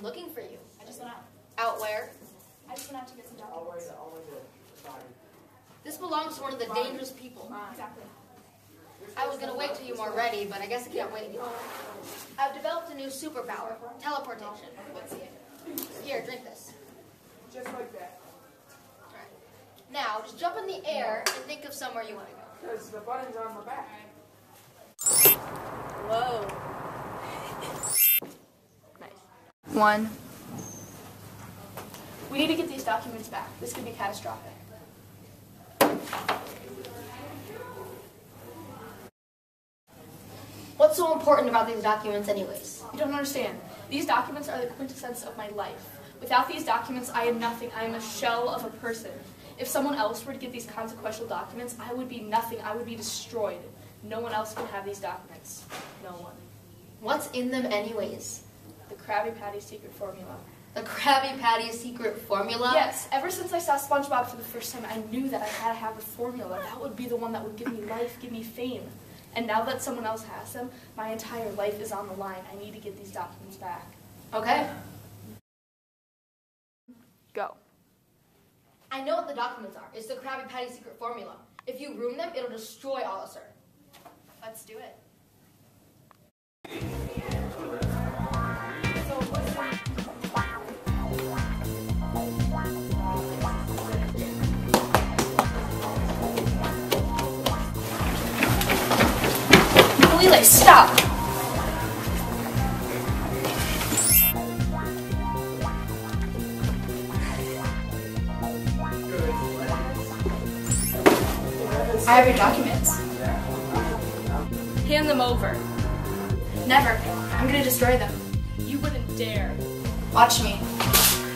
looking for you. I just went out. Out where? I just went out to get some documents. This belongs to one of the dangerous people. Exactly. I was going to wait till you were ready, but I guess I can't wait anymore. I've developed a new superpower, teleportation. Here, drink this. Just like that. All right. Now, just jump in the air and think of somewhere you want to go. Because the button's on the back. Whoa. Nice. 1. We need to get these documents back. This could be catastrophic. What's so important about these documents anyways? You don't understand. These documents are the quintessence of my life. Without these documents, I am nothing. I am a shell of a person. If someone else were to get these consequential documents, I would be nothing. I would be destroyed. No one else can have these documents. No one. What's in them anyways? The Krabby Patty secret formula. The Krabby Patty secret formula? Yes, ever since I saw SpongeBob for the first time, I knew that I had to have a formula. That would be the one that would give me life, give me fame. And now that someone else has them, my entire life is on the line. I need to get these documents back. Okay. Go. I know what the documents are. It's the Krabby Patty secret formula. If you ruin them, it'll destroy Hollister. Let's do it. Lele, stop! I have your documents. Hand them over. Never. I'm gonna destroy them. You wouldn't dare. Watch me.